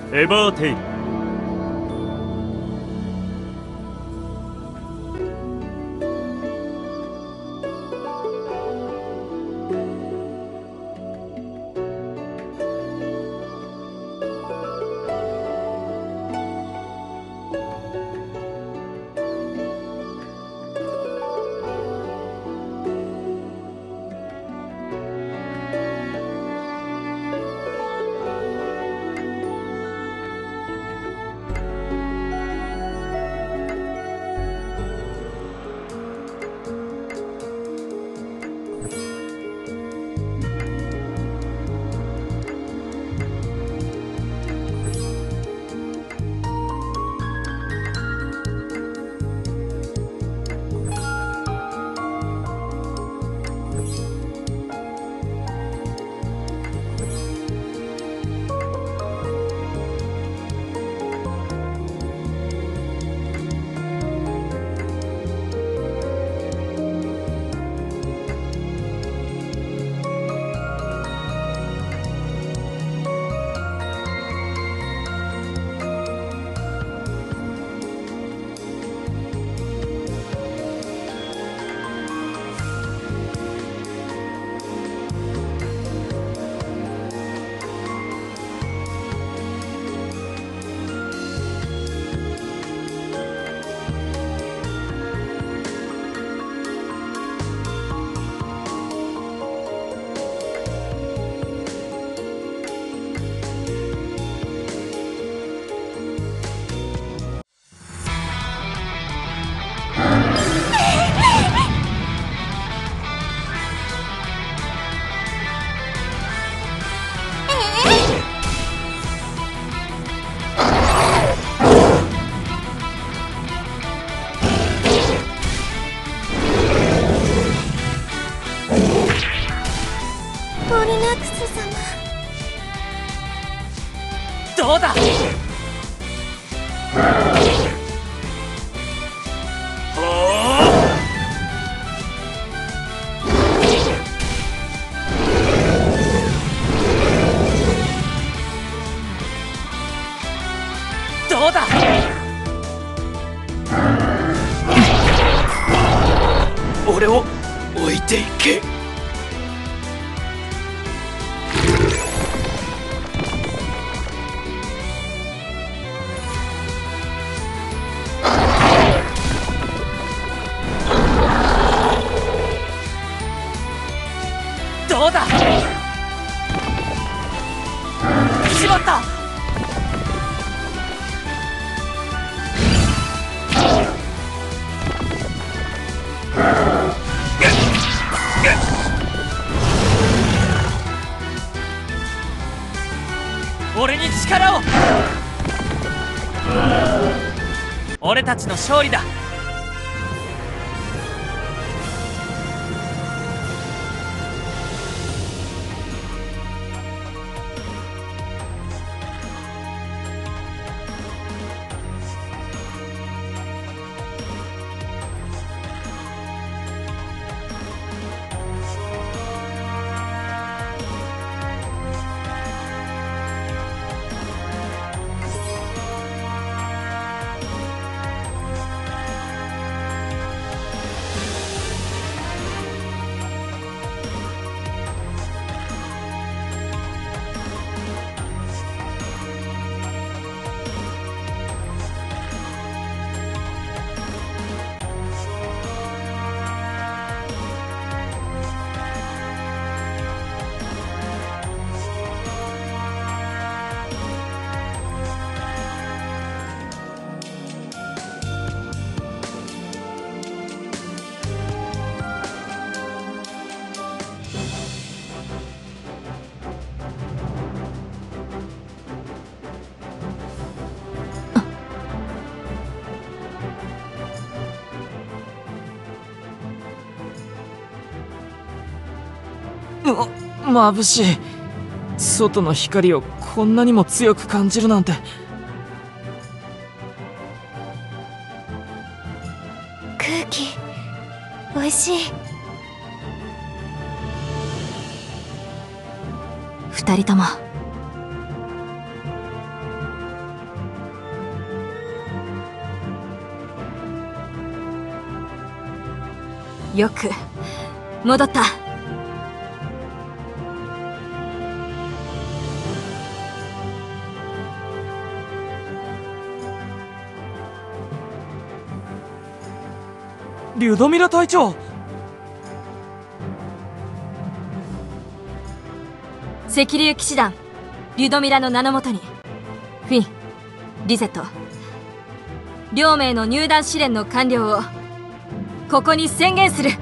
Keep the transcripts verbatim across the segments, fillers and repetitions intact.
エバーテイル。どうだ。どうだ。俺を置いていけ。どうだ。しまった。俺に力を。俺たちの勝利だ。ま、眩しい。外の光をこんなにも強く感じるなんて。 空気おいしい。二人ともよく戻った。 リュドミラ隊長。 赤竜騎士団リュドミラの名のもとに、フィン、リゼット、両名の入団試練の完了をここに宣言する。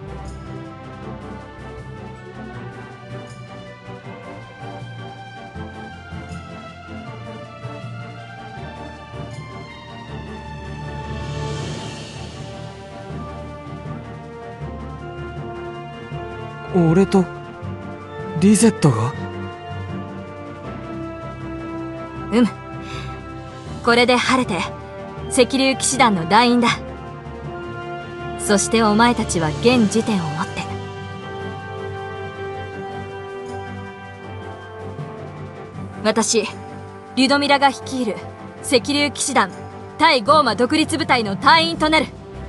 俺とリゼットが？ うむ。これで晴れて赤竜騎士団の団員だ。そしてお前たちは現時点をもって私リュドミラが率いる赤竜騎士団対ゴーマ独立部隊の隊員となる。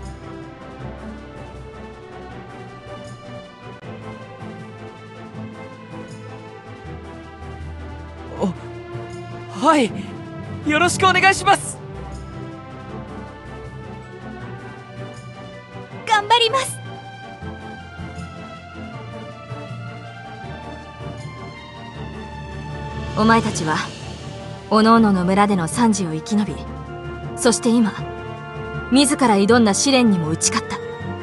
はい、よろしくお願いします。 頑張ります。 お前たちはおのおのの村での惨事を生き延び、そして今自ら挑んだ試練にも打ち勝った。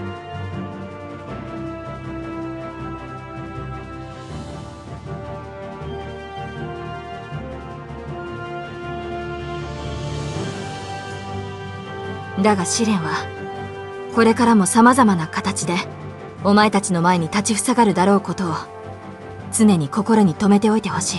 だが試練はこれからも様々な形でお前たちの前に立ちふさがるだろうことを常に心に留めておいてほしい。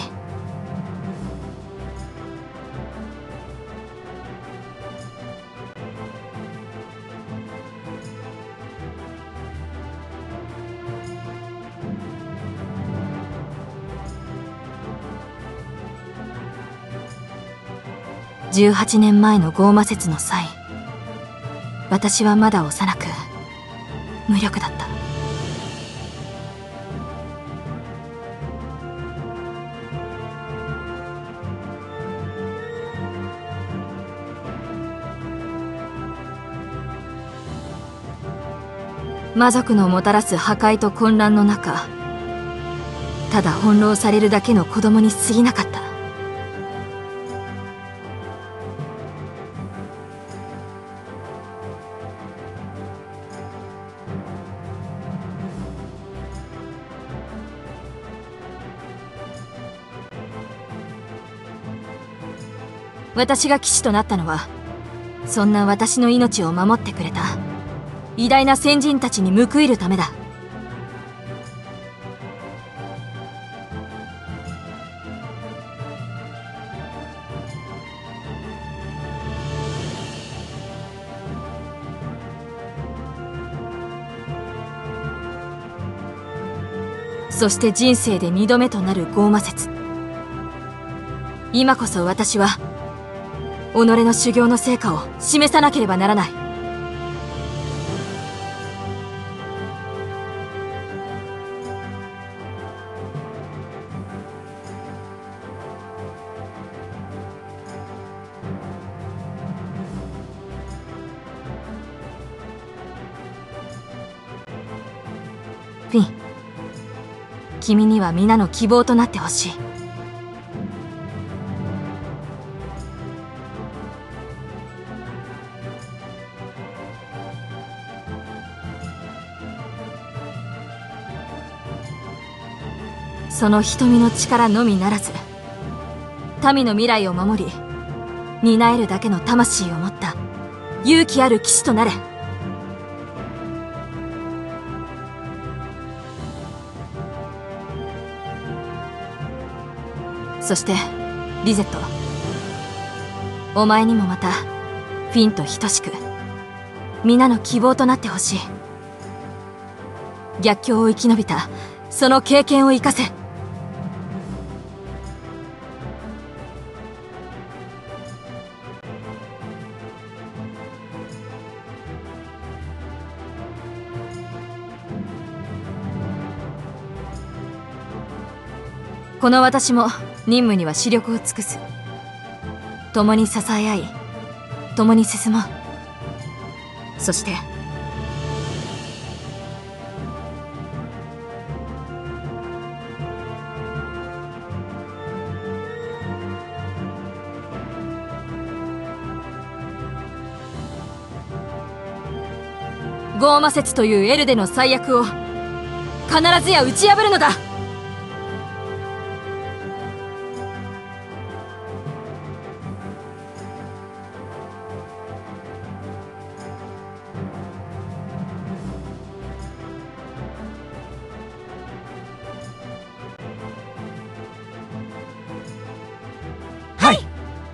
じゅうはちねんまえのゴーマ節の際、私はまだ幼く無力だった。魔族のもたらす破壊と混乱の中、ただ翻弄されるだけの子供に過ぎなかった。私が騎士となったのは、そんな私の命を守ってくれた偉大な先人たちに報いるためだ。そして人生で二度目となるゴーマ節。今こそ私は己の修行の成果を示さなければならない。フィン、君には皆の希望となってほしい。その瞳の力のみならず、民の未来を守り担えるだけの魂を持った勇気ある騎士となれ。そしてリゼット、お前にもまたフィンと等しく皆の希望となってほしい。逆境を生き延びたその経験を生かせ。 この私も任務には視力を尽くす。共に支え合い、共に進もう。そしてゴーマ節というエルデの最悪を必ずや打ち破るのだ。 はい。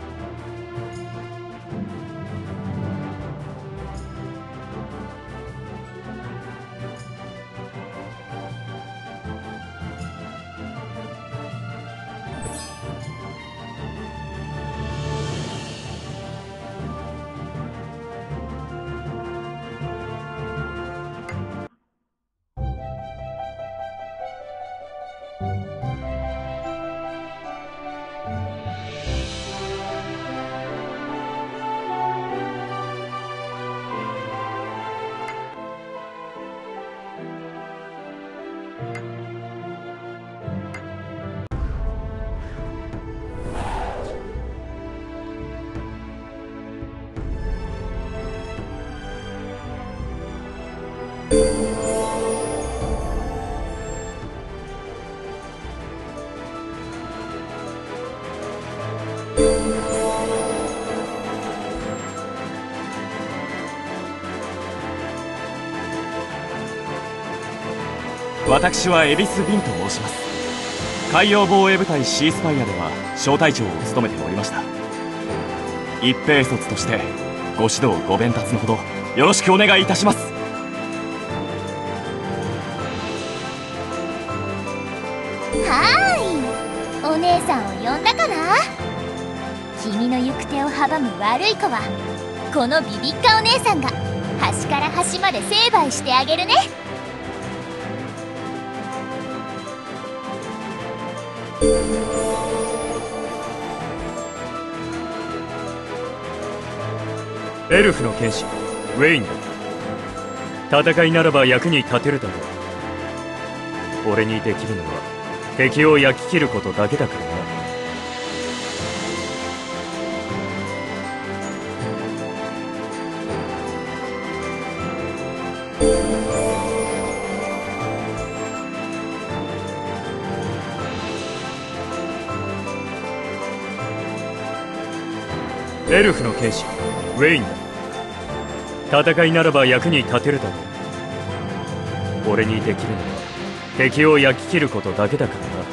私はエビス・ビンと申します。海洋防衛部隊シースパイアでは小隊長を務めておりました。一兵卒としてご指導ご鞭撻のほどよろしくお願いいたします。 はーい、お姉さんを呼んだかな。君の行く手を阻む悪い子はこのビビッカお姉さんが端から端まで成敗してあげるね。 エルフの剣士ウェインだ。戦いならば役に立てるだろう。俺にできるのは敵を焼き切ることだけだからな。エルフの剣士ウェインだ。戦いならば役に立てるだろう。俺にできるのは敵を焼き切ることだけだからな。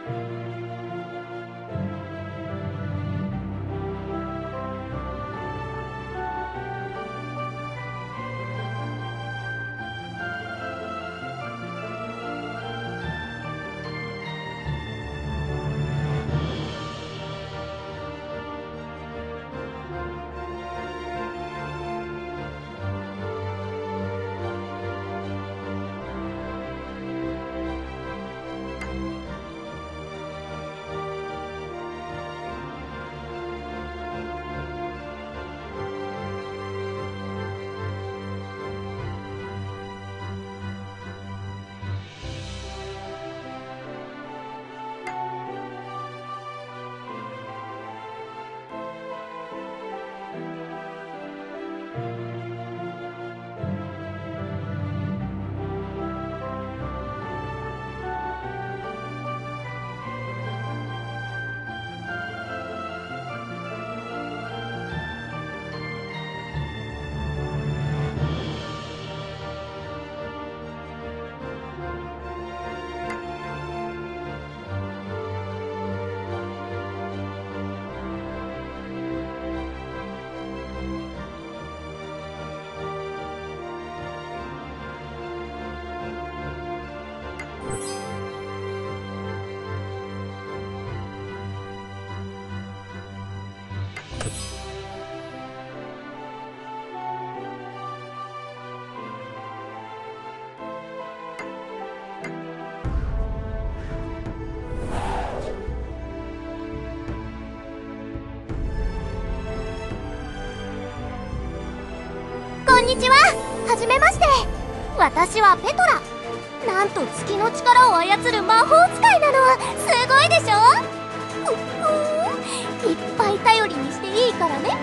こんにちは。はじめまして。私はペトラ。なんと月の力を操る魔法使いなの。すごいでしょ。ふっふーん、いっぱい頼りにしていいからね。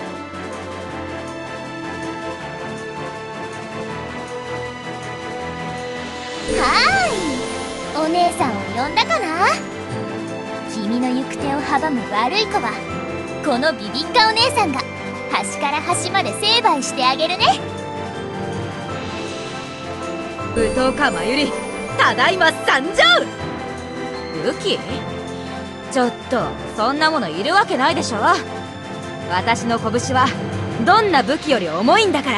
はーい、お姉さんを呼んだかな。君の行く手を阻む悪い子はこのビビッカお姉さんが端から端まで成敗してあげるね。 武闘家まゆり、ただいま参上。武器？ちょっとそんなものいるわけないでしょ。私の拳はどんな武器より重いんだから。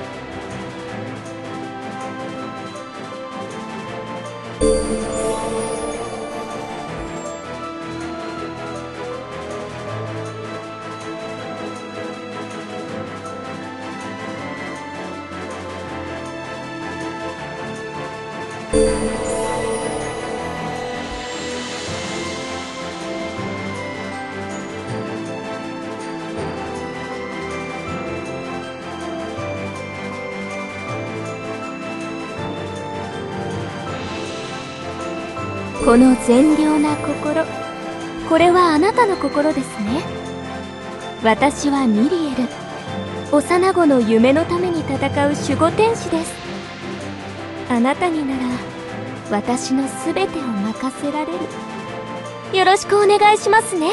この善良な心、これはあなたの心ですね。私はミリエル、幼子の夢のために戦う守護天使です。あなたになら私のすべてを任せられる。よろしくお願いしますね。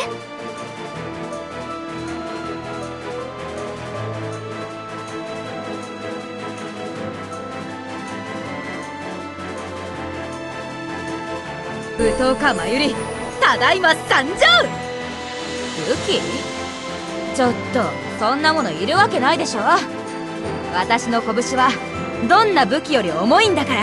武闘家まゆり、ただいま参上。武器？ちょっとそんなものいるわけないでしょ。私の拳はどんな武器より重いんだから。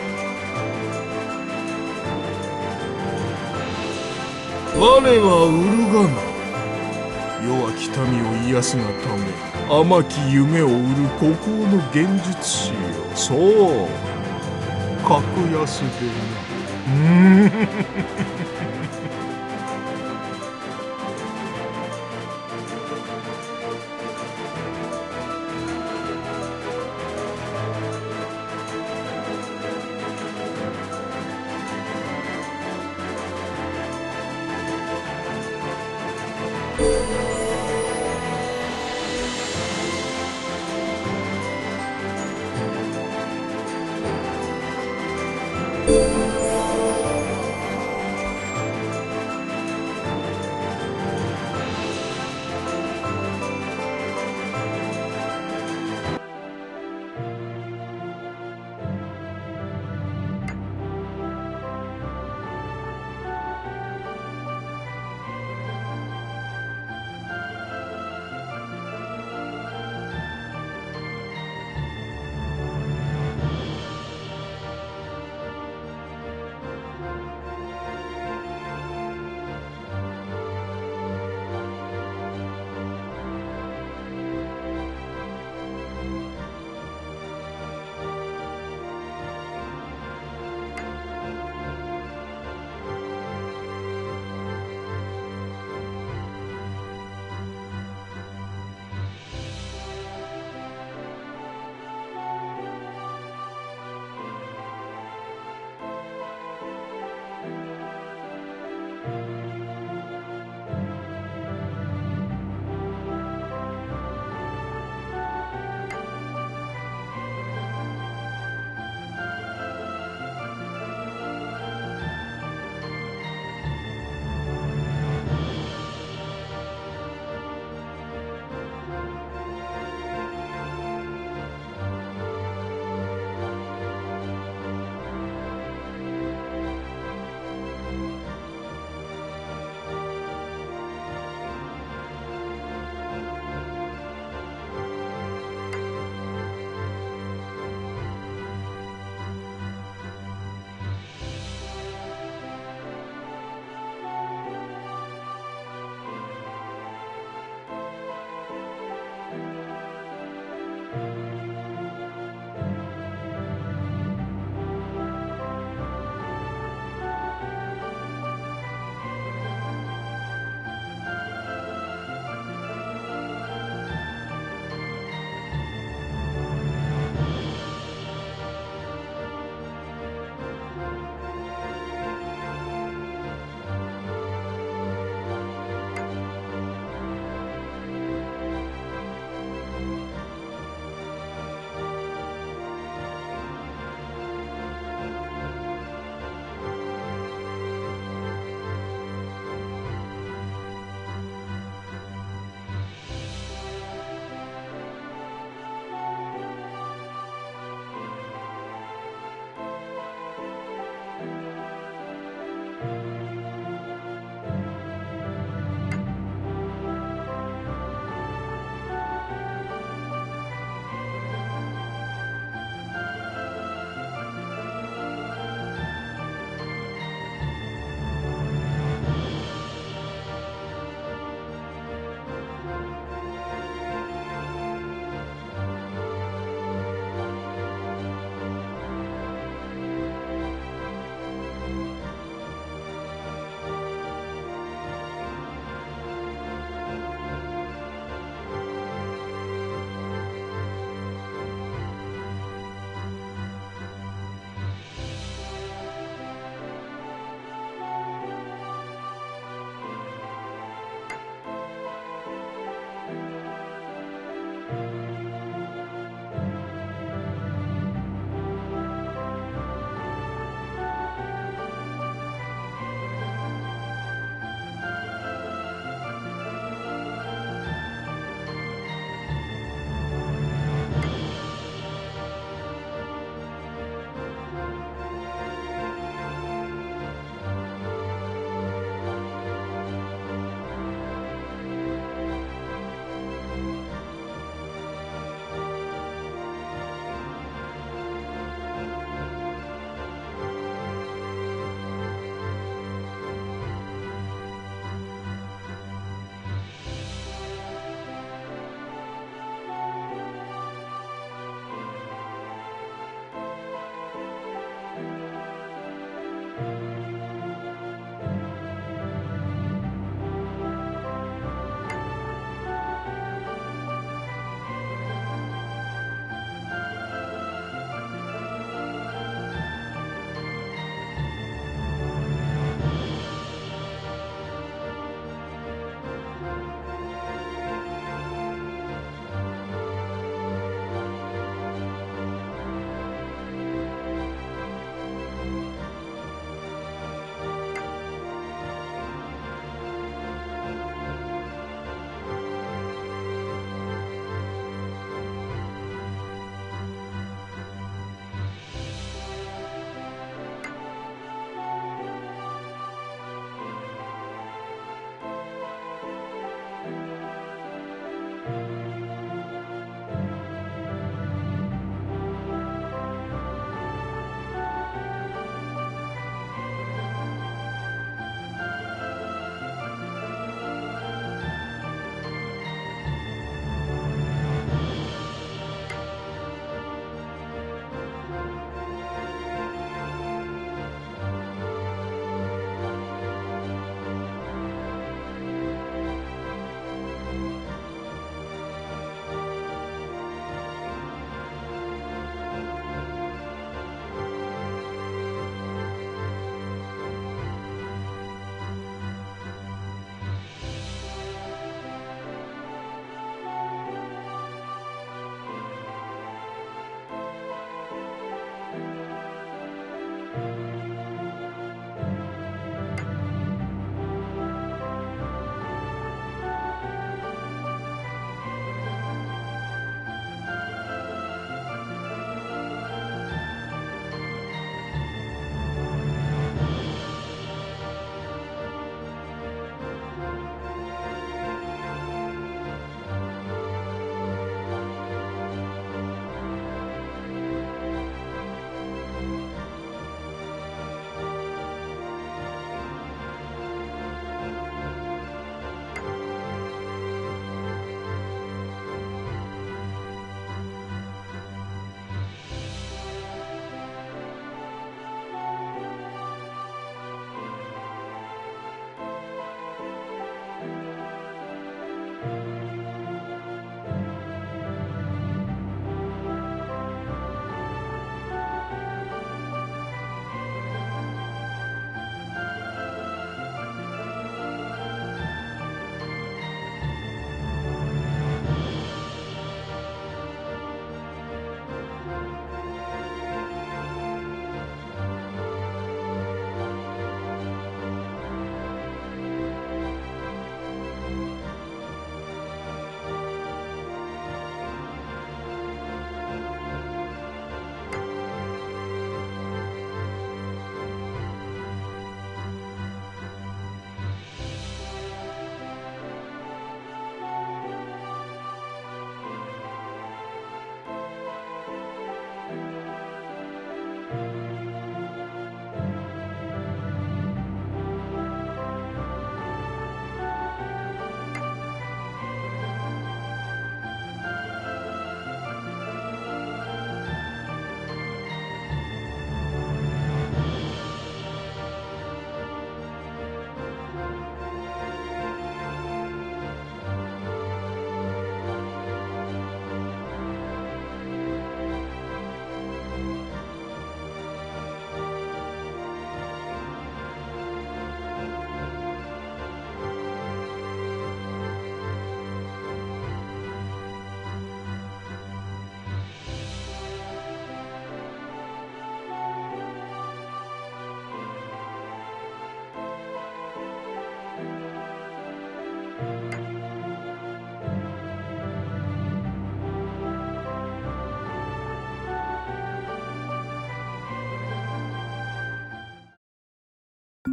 我はウルガナ。弱き民を癒すがため甘き夢を売る孤高の現実師よ。そう格安でな。うーんあ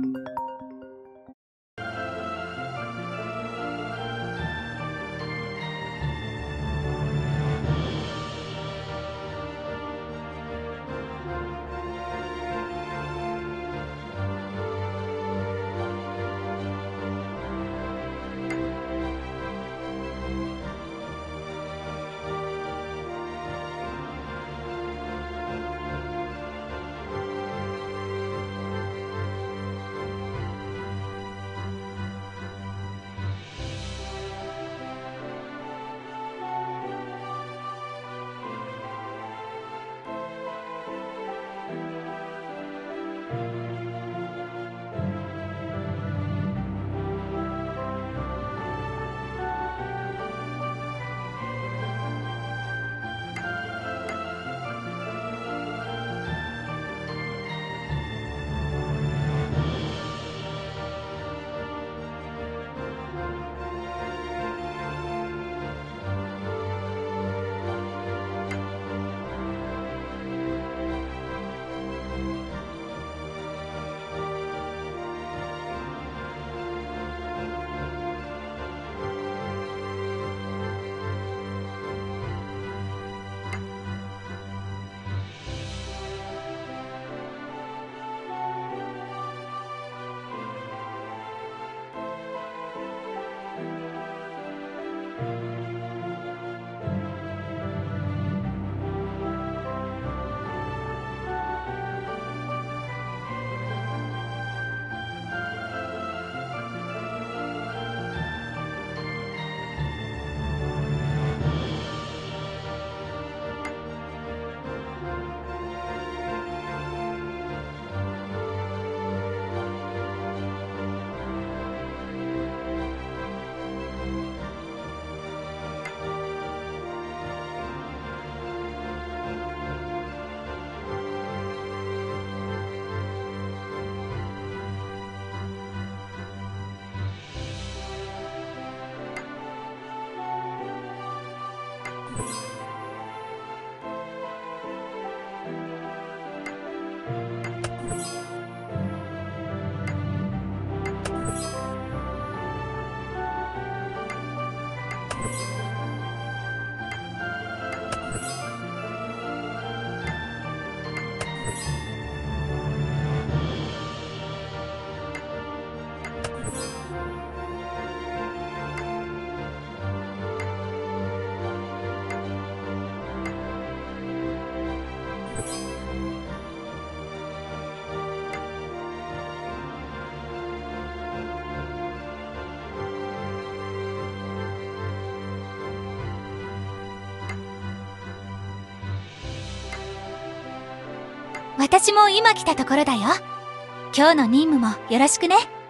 私も今来たところだよ。今日の任務もよろしくね。